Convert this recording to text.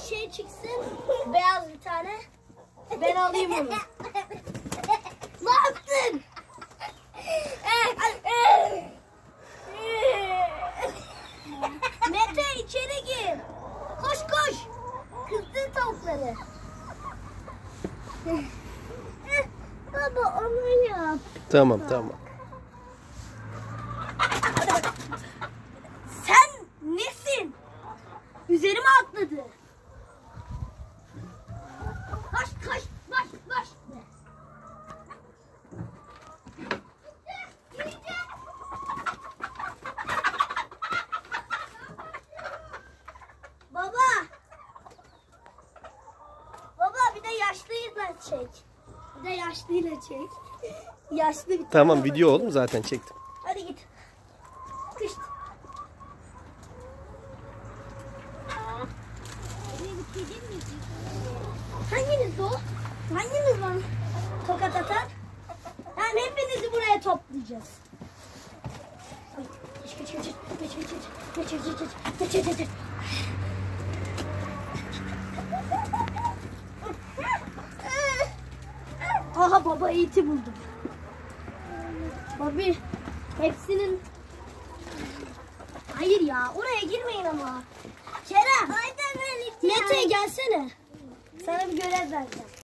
şey çıksın. Beyaz bir tane. Ben alayım onu. Ne yaptın? Mete içeri gir. Koş koş. Kızdın tavukları. Baba onu yap. Tamam tamam. Sen nesin? Üzerime atladı. Koş koş koş koş. Baba. Baba bir de yaşlıyla çek. Bir de yaşlıyla çek. Yaşlı bir Tamam video oldu mu zaten çektim. Hadi git. Kış. Hanginiz o? Hanginiz bana tokat atar? Yani hepinizi buraya toplayacağız. Geç. Aha baba iti buldum. Babi hepsinin... Hayır ya oraya girmeyin ama. Kerem. Mete gelsene. Sana bir görev vereceğim.